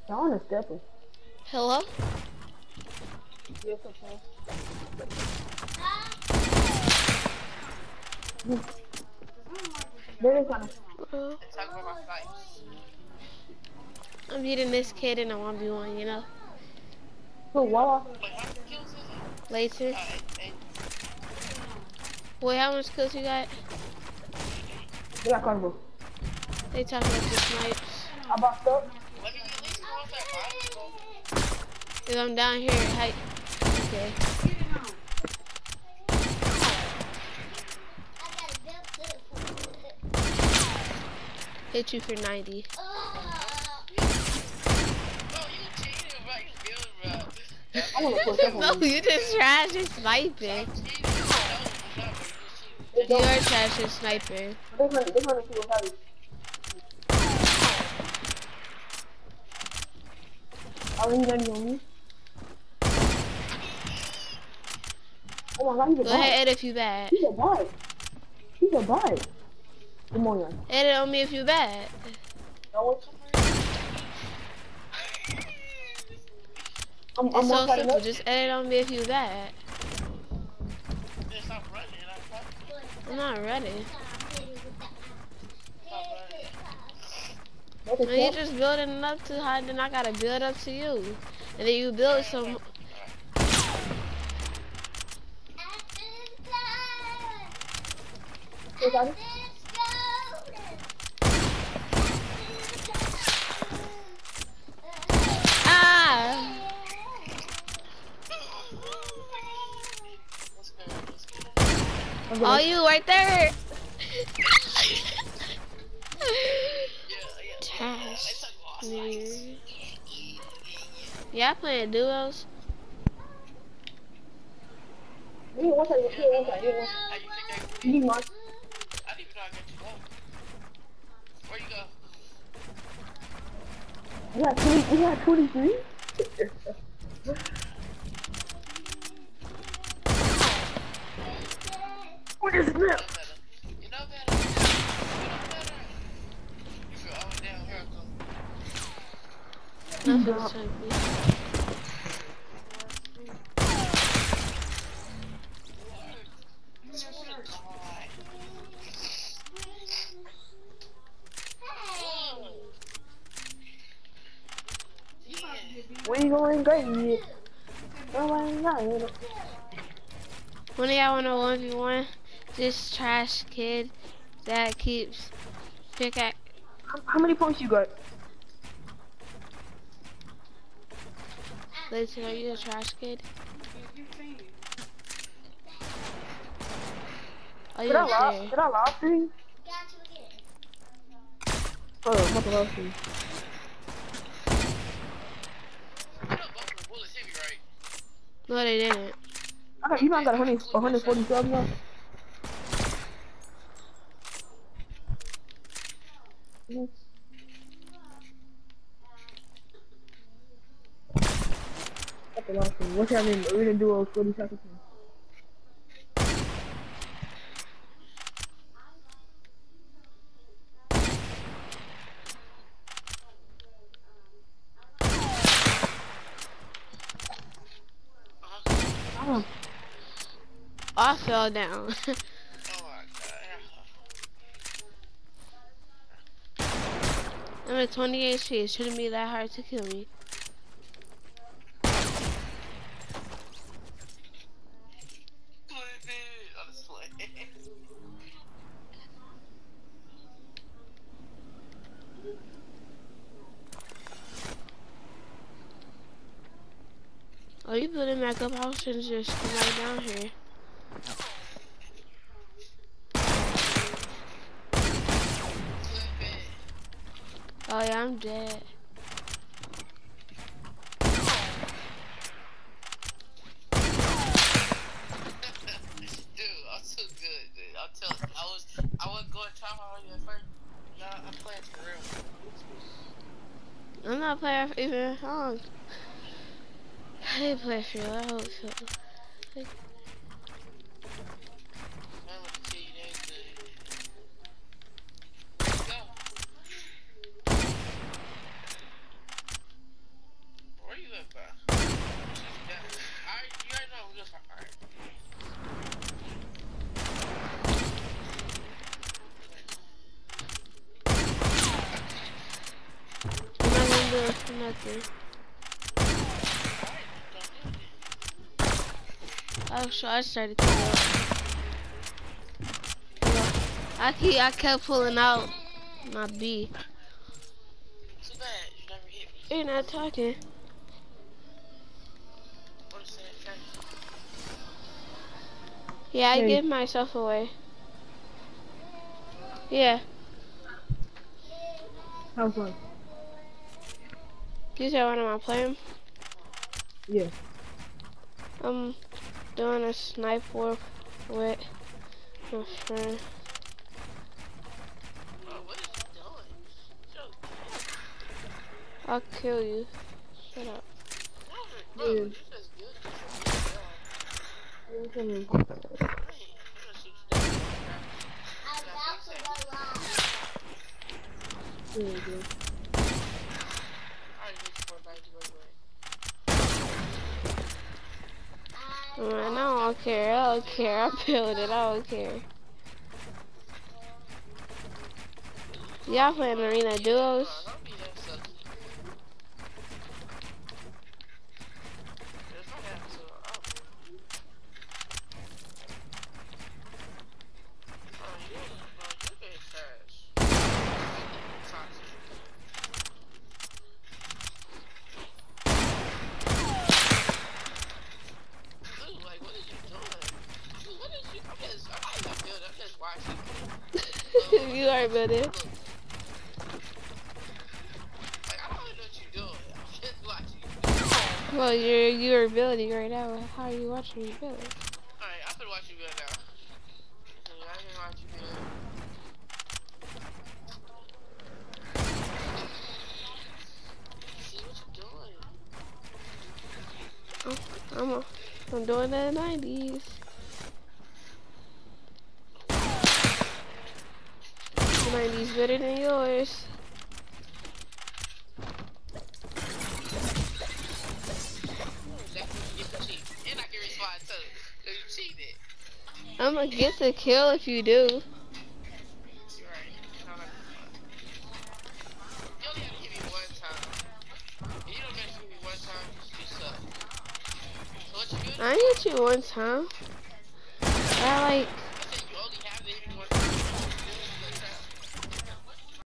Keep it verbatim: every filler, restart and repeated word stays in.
I want to step it. Hello? Yes, okay. There is one. Uh, I'm beating this kid in a one v one, you know? So, Wawa. Later. Wait, how much kills you got? They got carnival. They talking about the snipes. I boxed up. If I'm down here, hi. Okay. Hit you for ninety. I want to push up on No, you. you just trash and sniping. You are trash and sniping. They're going to see what's happening. Are you ready on me? Oh my god, he's a Go bot. ahead, edit if you bad. He's a bot. He's a bot. Come on, man. Edit on me if you bad. No, I'm, It's I'm so one simple. up. Just edit on me if you bad. I'm not ready. When you just building up too high, then I gotta build up to you. And then you build some. Ah! Oh, you right there. Trash. Yeah, playing duos. You need one side, you need one side, you need one side. You need one. Where you go? You got twenty, you got twenty-three? What is this? You know better. You know better. You feel up and down here, go. Nothing's trying to be. Where you going great? Nobody got it. One of y'all want a one v one? This trash kid that keeps pickaxe. How, how many points you got? Listen, are you a trash kid? Oh, you Did I up lost? there? Did I lost thing? Oh, what the lost thing? No, they didn't. I got, you might got one hundred forty subs now. Mm-hmm. That's the last thing. What's happening? We're gonna do a forty seconds. Oh. I fell down. Oh my god. I'm at twenty H P. It shouldn't be that hard to kill me. Oh, you building back up? I was trying to just come right down here. Oh yeah, I'm dead. I was, I wasn't going to try on you at first. Nah, I'm playing for real. I'm not playing for even long. I didn't play for real. I hope so. Like, good for nothing. Oh, so I started to go. I keep, I kept pulling out my B. Too bad you never hit me. You're not talking. What is that? Yeah, I Hey. give myself away. Yeah. How fun? You said what am I playing? Yeah. I'm doing a snipe war with my friend. Bro, what is you doing? Yo, I'll kill you. Shut up. bro, Yeah. you just good. I'm coming. Hey, I'm gonna shoot you down. Yeah, yeah. I already hit you for a ninety anyway. Man, I don't care. I don't care. I build it. I don't care. Y'all playing arena duos? Bro, don't be that sucky. If I have to, I'll do it. Bro, you, bro, you been trash. Toxic. Dude, like, what are you doing? Dude, what is you? I'm just, I'm not even building. I'm just watching. You are building. Look. Like, I don't know what you're doing. I'm just watching. Well, you're you're building right now. How are you watching me build? Alright, I'm gonna watch you build now. Yeah, I can watch you build. See what you're doing. I'm a, I'm doing the nineties. The nineties better than yours. Exactly what you get for cheat. And I can respond too. Cause you cheated. I'm gonna get the kill if you do. You're right. No, no, no. You only have to hit me one time. If you don't manage to hit me one time, you suck. So what you doing? I hit you one time. I like